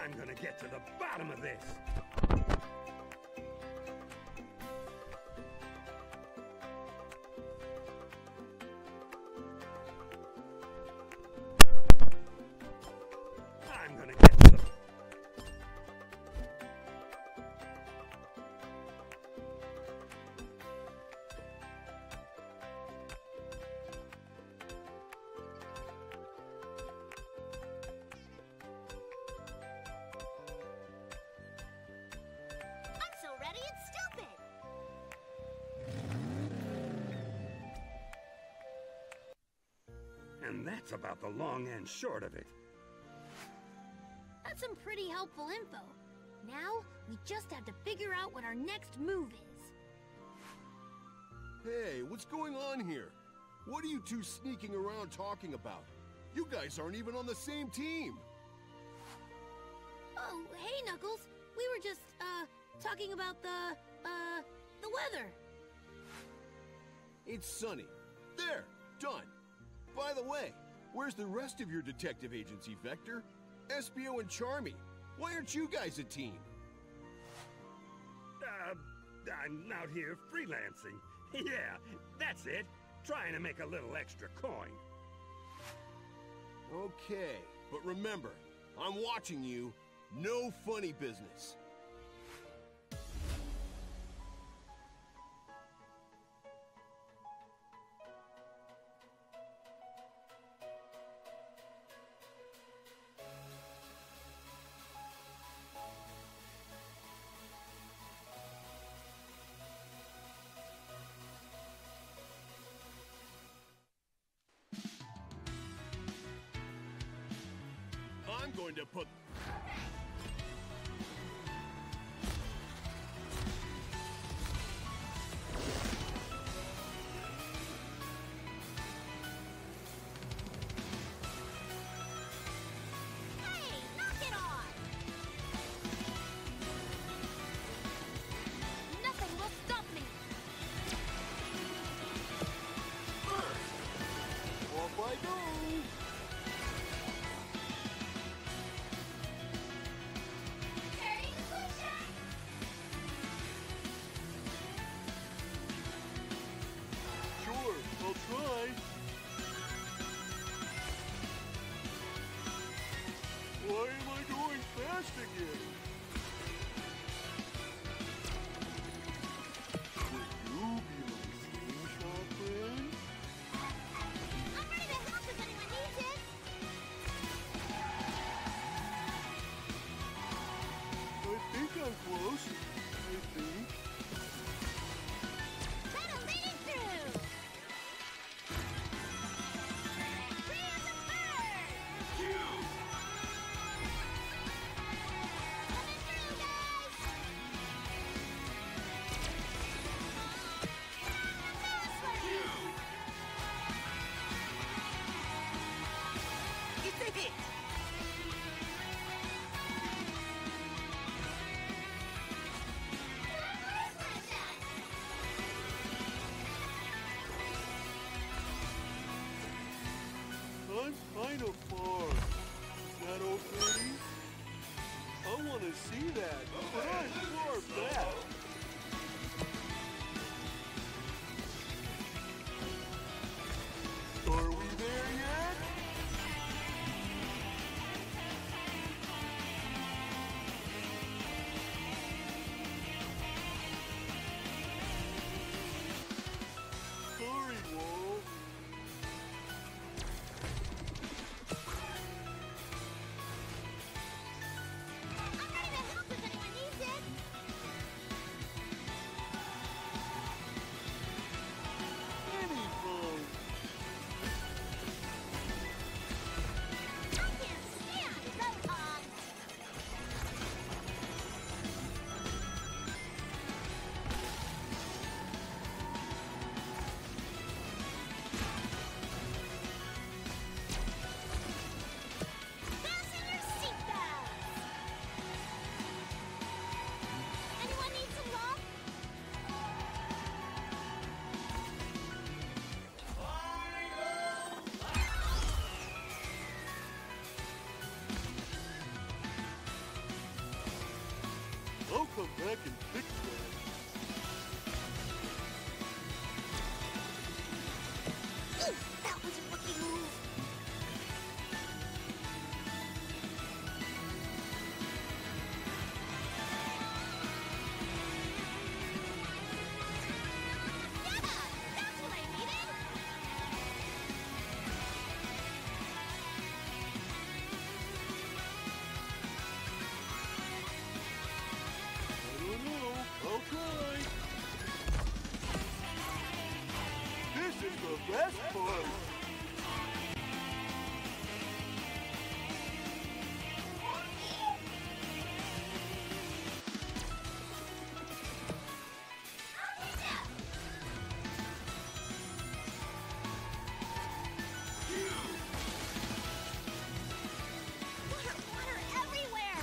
I'm gonna get to the bottom of this. I'm gonna get to the... I'm so ready it's stupid! And that's about the long and short of it. That's some pretty helpful info. Now, we just have to figure out what our next move is. Hey, what's going on here? What are you two sneaking around talking about? You guys aren't even on the same team. Oh, hey, Knuckles. We were just, talking about the weather. It's sunny. There, done. By the way, where's the rest of your detective agency, Vector? Espio and Charmy. Why aren't you guys a team? I'm out here freelancing. Yeah, that's it. Trying to make a little extra coin. Okay, but remember, I'm watching you. No funny business. I'm going to put... Hey, knock it off! Nothing will stop me! Off I go! Sure, I'll try. Why am I going fast again? Would you be my slingshot friend? I'm ready to help if anyone needs it! I think I'm close. I think. Pedaling through! Free as a bird! Coming through, guys! This way! It's a hit! I'm kind of far. Is that okay? I want to see that, but I'm far back. Are we there yet? Sorry, Wolf. I'm ready to help if anyone needs it! come back and fix that. Ooh, that was a rookie move. Yeah, that's what I needed. I don't know. I'll try. This is the best part. Water everywhere.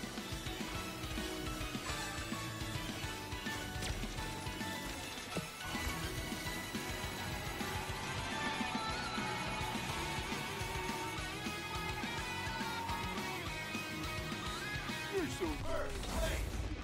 You're so bad.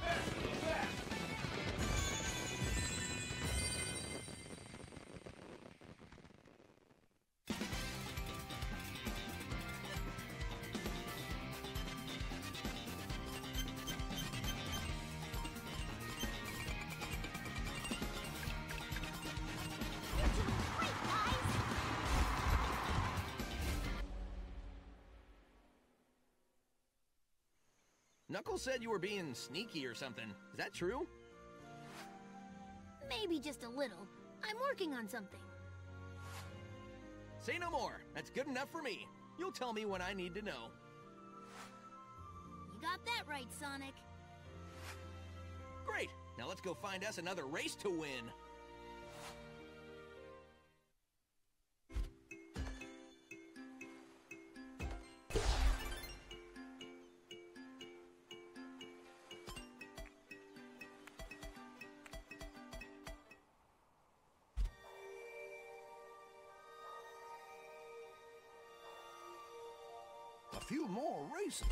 You're doing great, guys. Knuckles said you were being sneaky or something. Is that true? Maybe just a little. I'm working on something. Say no more. That's good enough for me. You'll tell me when I need to know. You got that right, Sonic. Great. Now let's go find us another race to win. A few more racing.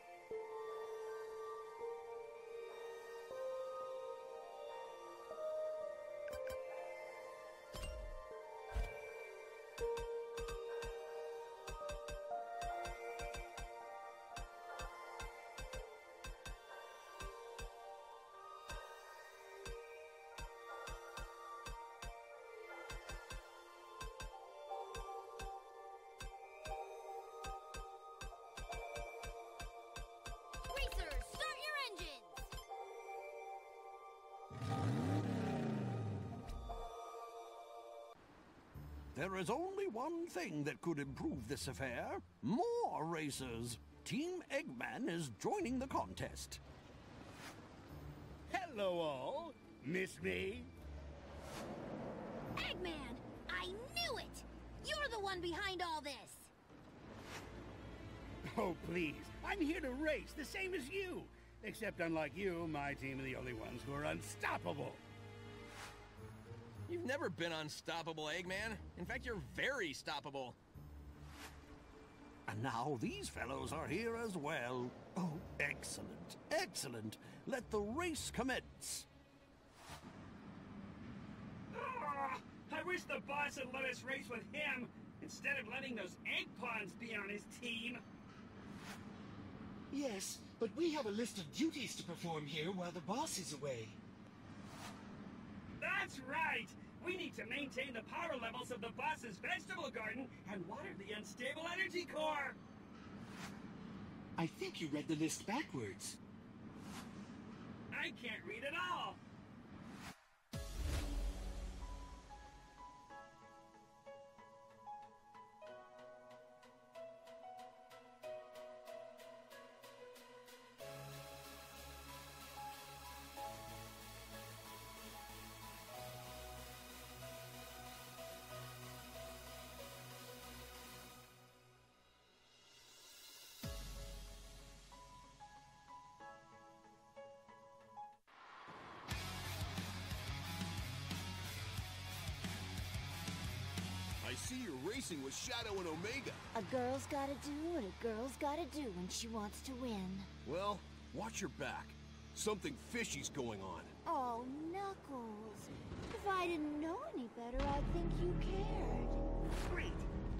Racers, start your engines! There is only one thing that could improve this affair. More racers. Team Eggman is joining the contest. Hello, all. Miss me? Eggman, I knew it! You're the one behind all this! Oh, please. I'm here to race, the same as you. Except unlike you, my team are the only ones who are unstoppable. You've never been unstoppable, Eggman. In fact, you're very stoppable. And now these fellows are here as well. Oh, excellent, excellent. Let the race commence. Ah, I wish the boss had let us race with him instead of letting those egg pawns be on his team. Yes, but we have a list of duties to perform here while the boss is away. That's right! We need to maintain the power levels of the boss's vegetable garden and water the unstable energy core! I think you read the list backwards. I can't read at all! I see you're racing with Shadow and Omega. A girl's gotta do what a girl's gotta do when she wants to win. Well, watch your back. Something fishy's going on. Oh, Knuckles. If I didn't know any better, I'd think you cared. Great.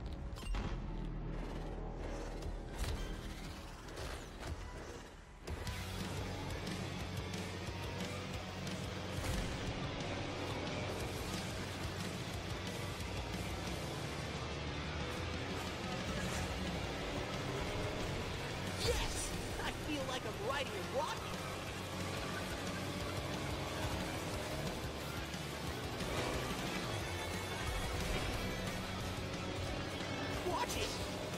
Yes! I feel like I'm riding a rocket. Watch it!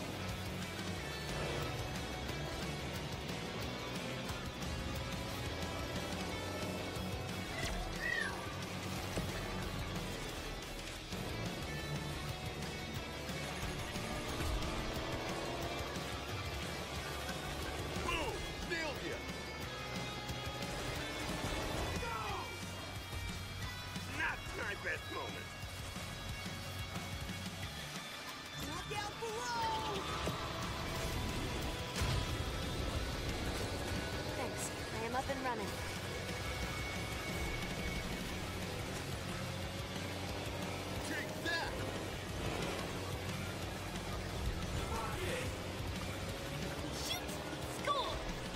Boom! Nailed ya! Not my best moment. Look out below! Thanks. I am up and running. Take that! Shoot! Score!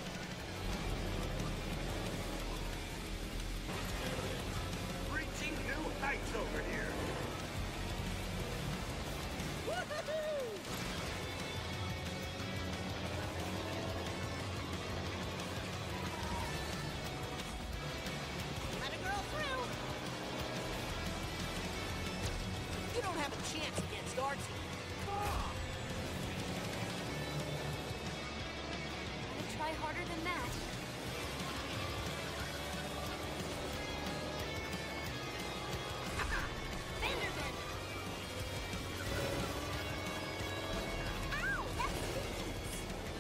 Reaching new heights over here. Let a girl through! You don't have a chance against Archie. Gotta try harder than that. Vanderman! Ow! That stings!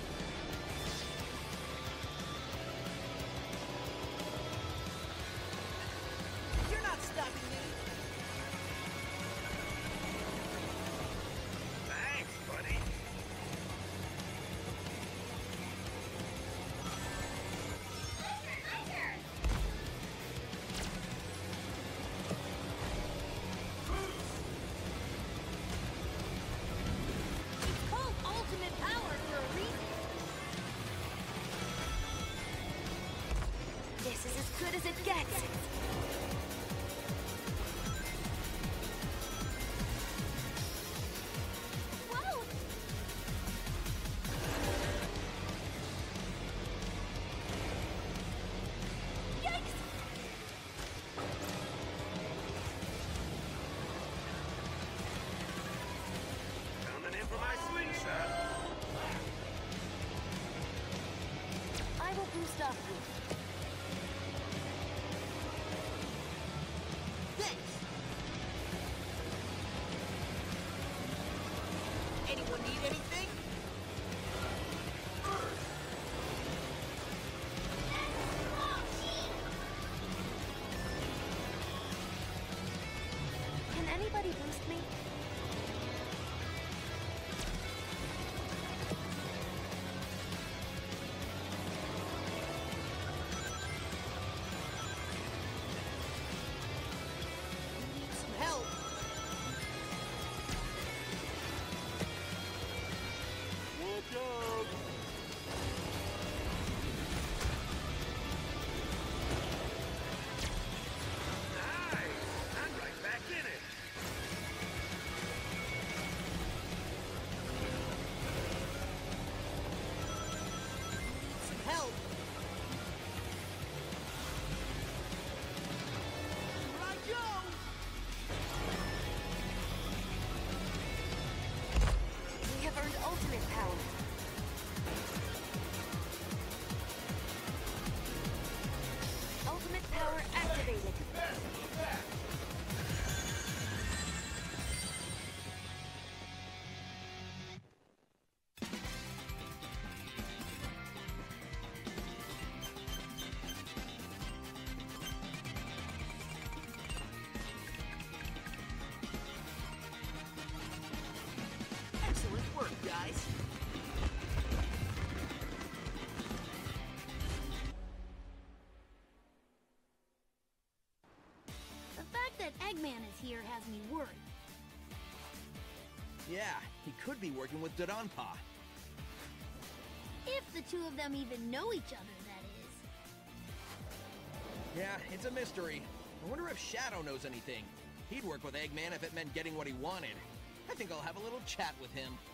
You're not stopping me. Thanks, buddy. It's called ultimate power for a reason. This is as good as it gets. Whoa! Yikes! Coming in for my slingshot. I will boost off you. Thanks! Anyone need anything? Can anybody boost me? Need some help. Watch out! Nice. I'm right back in it. that Eggman is here has me worried. Yeah, he could be working with Dodonpa. If the two of them even know each other, that is. Yeah, it's a mystery. I wonder if Shadow knows anything. He'd work with Eggman if it meant getting what he wanted. I think I'll have a little chat with him.